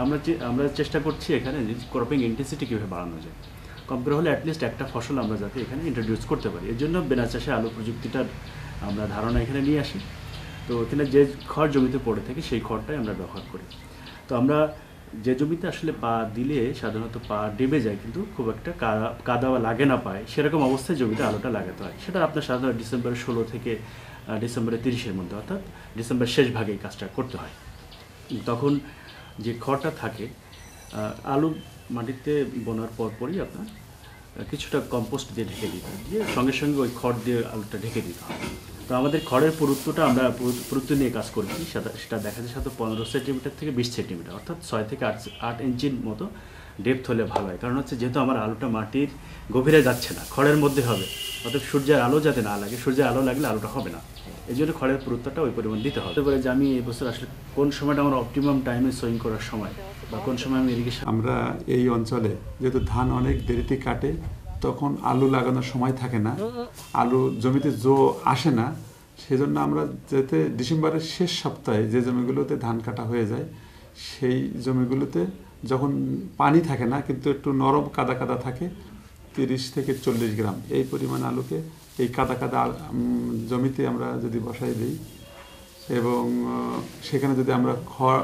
আমরা চেষ্টা করছি এখানে যে ক্রপিং ইন্টেন্সিটি কীভাবে বাড়ানো যায়, কম করে হলে অ্যাটলিস্ট একটা ফসল আমরা যাতে এখানে ইন্ট্রোডিউস করতে পারি। এর জন্য বিনা চাষে আলু প্রযুক্তিটার আমরা ধারণা এখানে নিয়ে আসি। তো এখানে যে খড় জমিতে পড়ে থাকে সেই খড়টাই আমরা ব্যবহার করি। তো আমরা যে জমিতে আসলে পা দিলে সাধারণত পা ডেবে যায় কিন্তু খুব একটা কাদা লাগে না পায়, সেরকম অবস্থায় জমিতে আলুটা লাগাতে হয়। সেটা আপনার সাধারণত ডিসেম্বরের 16 থেকে ডিসেম্বরের 30-এর মধ্যে, অর্থাৎ ডিসেম্বর শেষ ভাগে এই কাজটা করতে হয়। তখন যে খড়টা থাকে, আলু মাটিতে বোনার পরপরই আপনার কিছুটা কম্পোস্ট দিয়ে ঢেকে দিতে হয়, দিয়ে সঙ্গে সঙ্গে ওই খড় দিয়ে আলুটা ঢেকে দিতে হয়। তো আমাদের খড়ের পুরুত্বটা আমরা পুরুত্ব নিয়ে কাজ করছি, সেটা দেখা যায় সাথে 15 সেন্টিমিটার থেকে 20 সেন্টিমিটার, অর্থাৎ 6 থেকে 8 ইঞ্চির মতো ডেপথ হলে ভালো হয়। কারণ হচ্ছে যেহেতু আমার আলুটা মাটির গভীরে যাচ্ছে না, খড়ের মধ্যে হবে, অর্থাৎ সূর্যের আলো যাতে না লাগে, সূর্যের আলো লাগলে আলুটা হবে না। এই জন্য খড়ের পুরুত্বটা ওই পরিমাণ দিতে হবে। বলে যে আমি এই বছর আসলে কোন সময়টা আমার অপটিমাম টাইমে সোয়িং করার সময় বা কোন সময় আমি ইরিগেশন। আমরা এই অঞ্চলে যেহেতু ধান অনেক দেরিতে কাটে, তখন আলু লাগানোর সময় থাকে না, আলু জমিতে জো আসে না, সেজন্য আমরা যাতে ডিসেম্বরের শেষ সপ্তাহে যে জমিগুলোতে ধান কাটা হয়ে যায় সেই জমিগুলোতে যখন পানি থাকে না কিন্তু একটু নরম কাদা কাদা থাকে, 30 থেকে 40 গ্রাম এই পরিমাণ আলুকে এই কাদা কাদা জমিতে আমরা যদি বসাই দিই এবং সেখানে যদি আমরা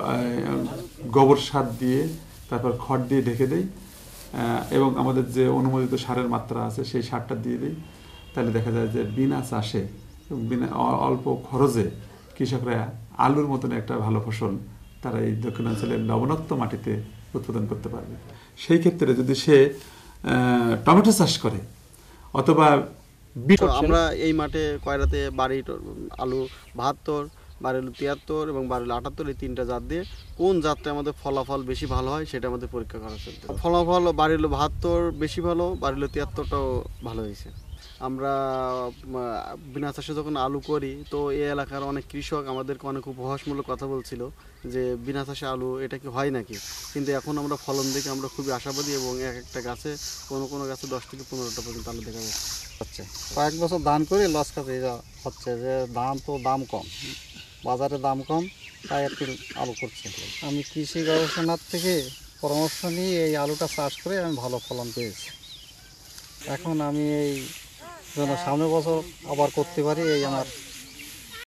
গোবর সার দিয়ে তারপর খড় দিয়ে ঢেকে দিই এবং আমাদের যে অনুমোদিত সারের মাত্রা আছে সেই সারটা দিয়ে দিই, তাহলে দেখা যায় যে বিনা চাষে বিনা অল্প খরচে কৃষকরা আলুর মতন একটা ভালো ফসল তারা এই দক্ষিণাঞ্চলের লবণাক্ত মাটিতে উৎপাদন করতে পারবে। সেই ক্ষেত্রে যদি সে টমেটো চাষ করে অথবা আমরা এই মাঠে কয়রাতে বাড়ির আলু 72, বাড়ির 73 এবং বাড়ির 78 এই 3টা জাত দিয়ে কোন জাতটা আমাদের ফলাফল বেশি ভালো হয় সেটা আমাদের পরীক্ষা করা চলছে। ফলাফল বাড়ির 72 বেশি ভালো, বাড়ির 73টাও ভালো হয়েছে। আমরা বিনা চাষে যখন আলু করি তো এই এলাকার অনেক কৃষক আমাদেরকে অনেক উপহাসমূলক কথা বলছিল যে বিনা চাষে আলু এটা কি হয় নাকি, কিন্তু এখন আমরা ফলন দেখে আমরা খুবই আশাবাদী এবং এক একটা গাছে কোনো গাছে 10 থেকে 15টা পর্যন্ত আলু দেখা যাচ্ছে। কয়েক বছর ধান করে লস খাতে হচ্ছে যে ধান তো দাম কম, বাজারে দাম কম, তাই একটু আলু করছে। আমি কৃষি গবেষণার থেকে পরামর্শ নিয়ে এই আলুটা চাষ করে আমি ভালো ফলন পেয়েছি। এখন আমি এই জন্য সামনের বছর আবার করতে পারি এই আমার